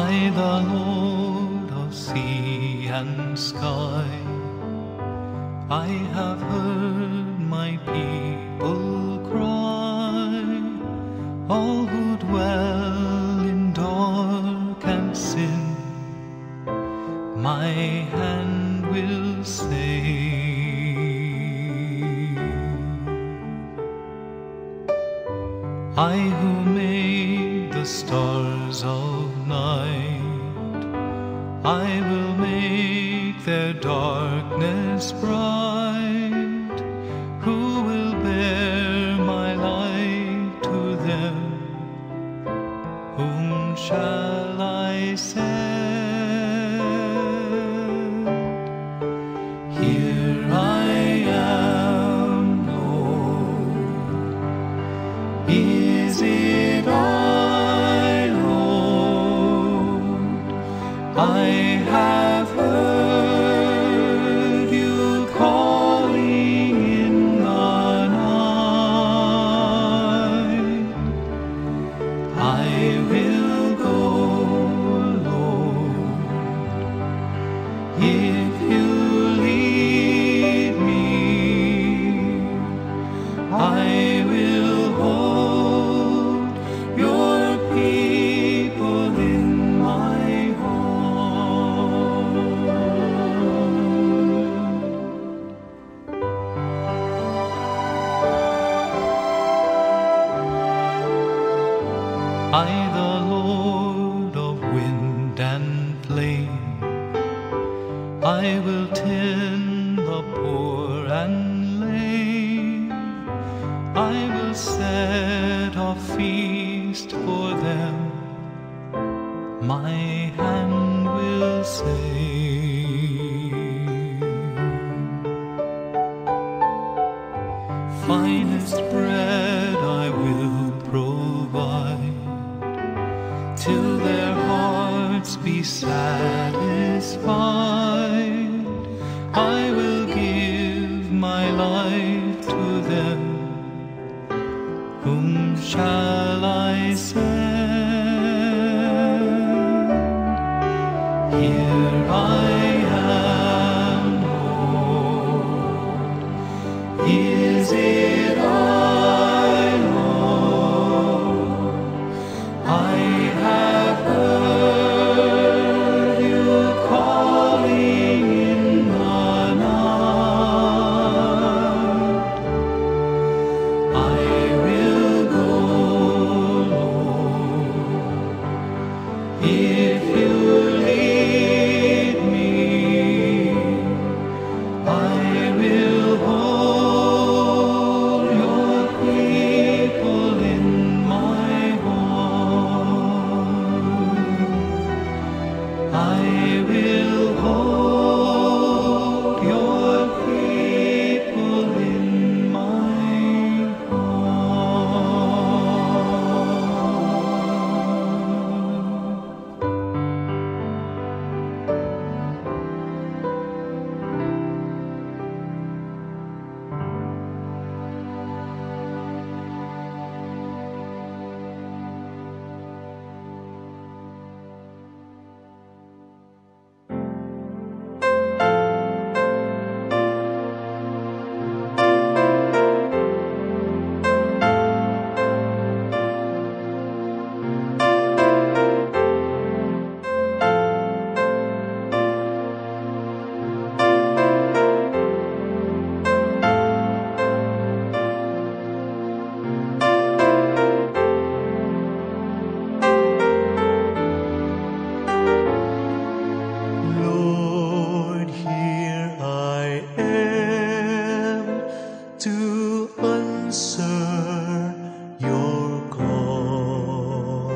S16: I, the Lord of sea and sky, I have heard my people cry, all who dwell in dark and sin, my hand will save. I who made the stars of night, I will make their darkness bright. Who will bear my light to them? Whom shall I send? Here I am, Lord. Is it I, Lord? I have heard you calling in the night. I will go, Lord, if you lead me. I will hold your people in my heart. I, the Lord of wind and flame, I will tend the poor and lame. I will set a feast for them, my hand will save. Finest bread I will provide, till their hearts be satisfied. I will give my life to them. Whom shall I send? Here I am, Lord. Is it I, Lord? I have heard you calling in the night. I will go, Lord, if you lead me. I will hold your people in my heart. I will hold your people in my Lord, here I am to answer your call.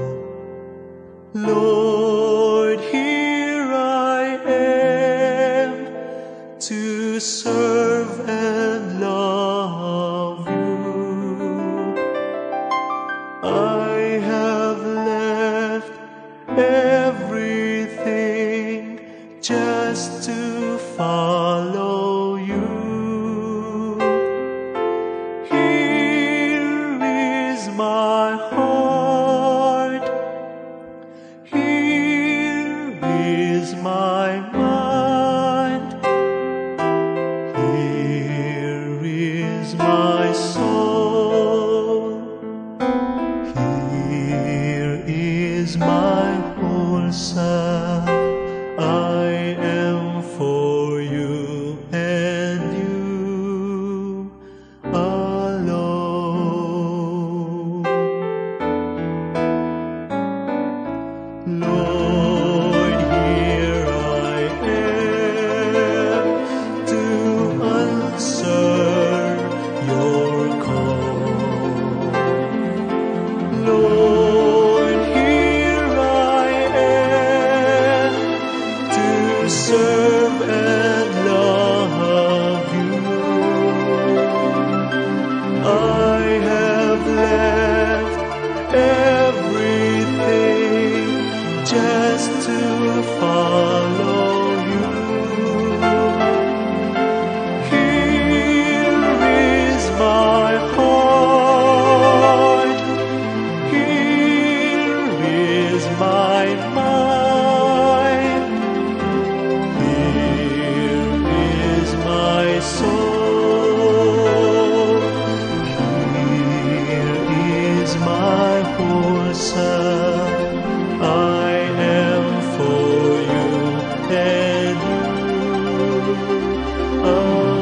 S16: Lord, here I am to serve and love you. I have left everything just to follow you. Here is my heart, here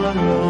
S16: alone.